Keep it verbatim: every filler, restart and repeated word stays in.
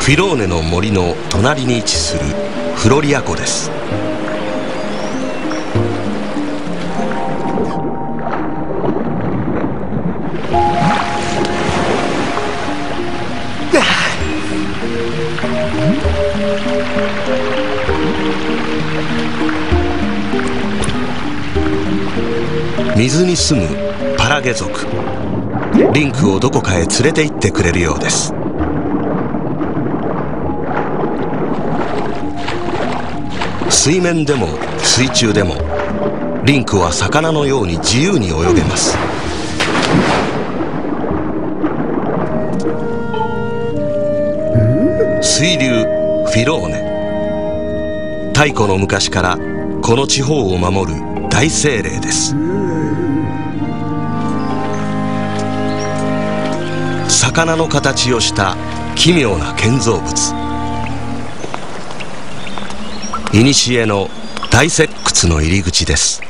フィローネの森の隣に位置するフロリア湖です。水に住むパラゲ族。リンクをどこかへ連れて行ってくれるようです。水面でも水中でもリンクは魚のように自由に泳げます。水流フィローネ。太古の昔からこの地方を守る大精霊です。魚の形をした奇妙な建造物。古の大石窟の入り口です。